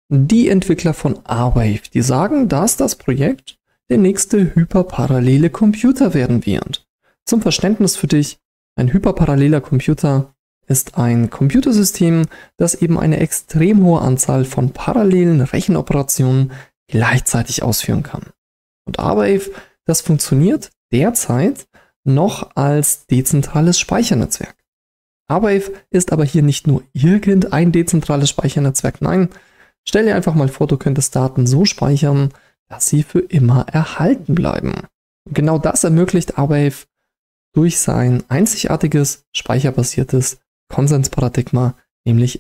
Die Entwickler von Arwave, die sagen, dass das Projekt der nächste hyperparallele Computer werden wird. Zum Verständnis für dich, ein hyperparalleler Computer ist ein Computersystem, das eben eine extrem hohe Anzahl von parallelen Rechenoperationen gleichzeitig ausführen kann. Und Arwave, das funktioniert derzeit noch als dezentrales Speichernetzwerk. Arwave ist aber hier nicht nur irgendein dezentrales Speichernetzwerk, nein, stell dir einfach mal vor, du könntest Daten so speichern, dass sie für immer erhalten bleiben. Und genau das ermöglicht Arwave durch sein einzigartiges, speicherbasiertes Konsensparadigma, nämlich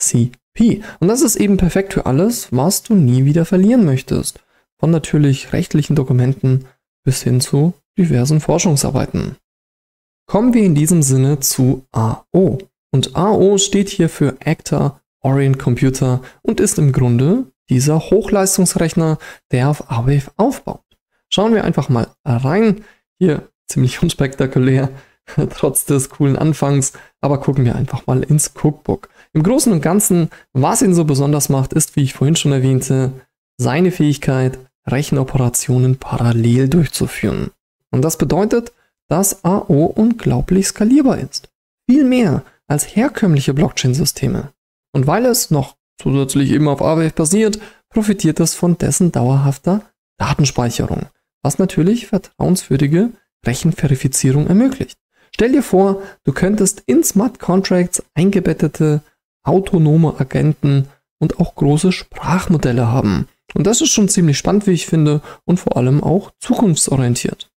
SCP. Und das ist eben perfekt für alles, was du nie wieder verlieren möchtest. Von natürlich rechtlichen Dokumenten bis hin zu diversen Forschungsarbeiten. Kommen wir in diesem Sinne zu AO. Und AO steht hier für Actor Orient Computer und ist im Grunde dieser Hochleistungsrechner, der auf Arwave aufbaut. Schauen wir einfach mal rein. Hier ziemlich unspektakulär, trotz des coolen Anfangs, aber gucken wir einfach mal ins Cookbook. Im Großen und Ganzen, was ihn so besonders macht, ist, wie ich vorhin schon erwähnte, seine Fähigkeit, Rechenoperationen parallel durchzuführen. Und das bedeutet, dass AO unglaublich skalierbar ist. Viel mehr als herkömmliche Blockchain-Systeme. Und weil es noch zusätzlich eben auf Arwave basiert, profitiert es von dessen dauerhafter Datenspeicherung, was natürlich vertrauenswürdige Rechenverifizierung ermöglicht. Stell dir vor, du könntest in Smart Contracts eingebettete autonome Agenten und auch große Sprachmodelle haben. Und das ist schon ziemlich spannend, wie ich finde, und vor allem auch zukunftsorientiert.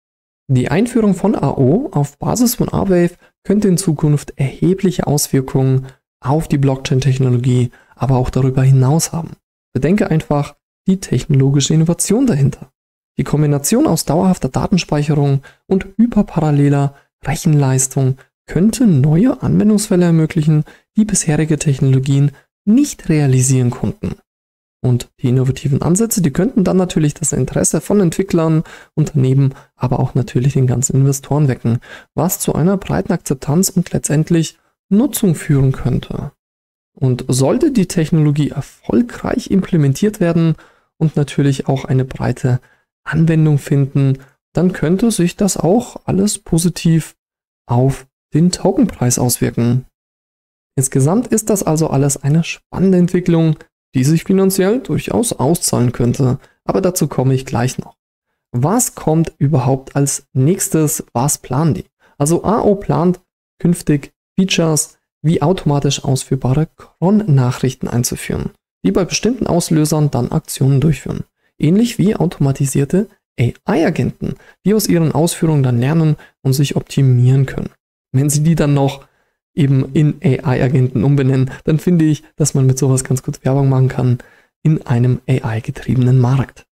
Die Einführung von AO auf Basis von Arwave könnte in Zukunft erhebliche Auswirkungen auf die Blockchain-Technologie, aber auch darüber hinaus haben. Bedenke einfach die technologische Innovation dahinter. Die Kombination aus dauerhafter Datenspeicherung und hyperparalleler Rechenleistung könnte neue Anwendungsfälle ermöglichen, die bisherige Technologien nicht realisieren konnten. Und die innovativen Ansätze, die könnten dann natürlich das Interesse von Entwicklern, Unternehmen, aber auch natürlich den ganzen Investoren wecken, was zu einer breiten Akzeptanz und letztendlich Nutzung führen könnte. Und sollte die Technologie erfolgreich implementiert werden und natürlich auch eine breite Anwendung finden, dann könnte sich das auch alles positiv auf den Tokenpreis auswirken. Insgesamt ist das also alles eine spannende Entwicklung, die sich finanziell durchaus auszahlen könnte, aber dazu komme ich gleich noch. Was kommt überhaupt als nächstes? Was planen die? Also AO plant künftig Features wie automatisch ausführbare Cron-Nachrichten einzuführen, die bei bestimmten Auslösern dann Aktionen durchführen. Ähnlich wie automatisierte AI-Agenten, die aus ihren Ausführungen dann lernen und sich optimieren können. Wenn sie die dann noch eben in AI-Agenten umbenennen, dann finde ich, dass man mit sowas ganz gut Werbung machen kann in einem AI-getriebenen Markt.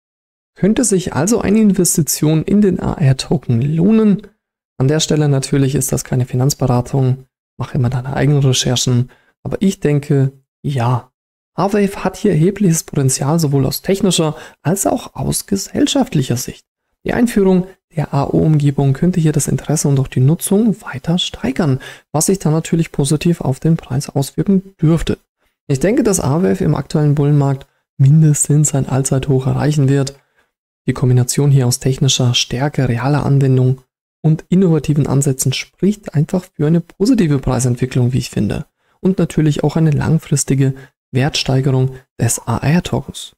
Könnte sich also eine Investition in den AR-Token lohnen? An der Stelle natürlich ist das keine Finanzberatung, mache immer deine eigenen Recherchen, aber ich denke, ja. Arwave hat hier erhebliches Potenzial sowohl aus technischer als auch aus gesellschaftlicher Sicht. Die Einführung der AO-Umgebung könnte hier das Interesse und auch die Nutzung weiter steigern, was sich dann natürlich positiv auf den Preis auswirken dürfte. Ich denke, dass Arwave im aktuellen Bullenmarkt mindestens ein Allzeithoch erreichen wird. Die Kombination hier aus technischer Stärke, realer Anwendung und innovativen Ansätzen spricht einfach für eine positive Preisentwicklung, wie ich finde. Und natürlich auch eine langfristige Wertsteigerung des AR-Tokens.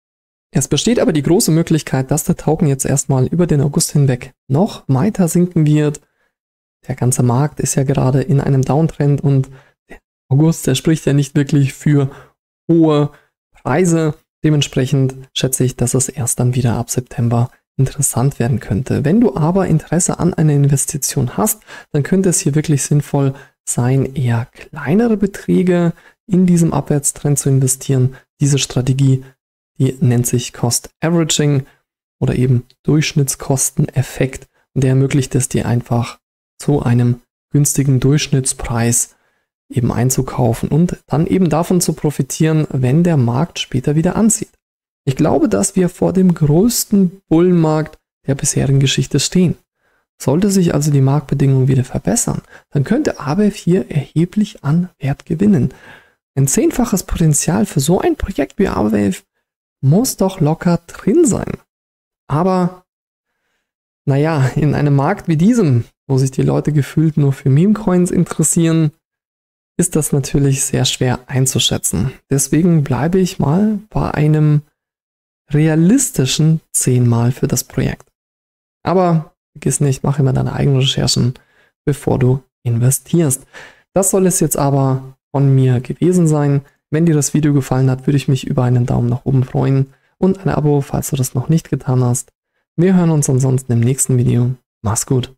Es besteht aber die große Möglichkeit, dass der Token jetzt erstmal über den August hinweg noch weiter sinken wird. Der ganze Markt ist ja gerade in einem Downtrend und der August, der spricht ja nicht wirklich für hohe Preise. Dementsprechend schätze ich, dass es erst dann wieder ab September interessant werden könnte. Wenn du aber Interesse an einer Investition hast, dann könnte es hier wirklich sinnvoll sein, eher kleinere Beträge in diesem Abwärtstrend zu investieren. Diese Strategie, die nennt sich Cost Averaging oder eben Durchschnittskosteneffekt. Und der ermöglicht es dir einfach zu einem günstigen Durchschnittspreis eben einzukaufen und dann eben davon zu profitieren, wenn der Markt später wieder anzieht. Ich glaube, dass wir vor dem größten Bullenmarkt der bisherigen Geschichte stehen. Sollte sich also die Marktbedingungen wieder verbessern, dann könnte Arwave hier erheblich an Wert gewinnen. Ein 10-faches Potenzial für so ein Projekt wie Ahrwave muss doch locker drin sein. Aber, naja, in einem Markt wie diesem, wo sich die Leute gefühlt nur für Meme-Coins interessieren, ist das natürlich sehr schwer einzuschätzen. Deswegen bleibe ich mal bei einem realistischen 10-mal für das Projekt. Aber vergiss nicht, mach immer deine eigenen Recherchen, bevor du investierst. Das soll es jetzt aber von mir gewesen sein. Wenn dir das Video gefallen hat, würde ich mich über einen Daumen nach oben freuen und ein Abo, falls du das noch nicht getan hast. Wir hören uns ansonsten im nächsten Video. Mach's gut.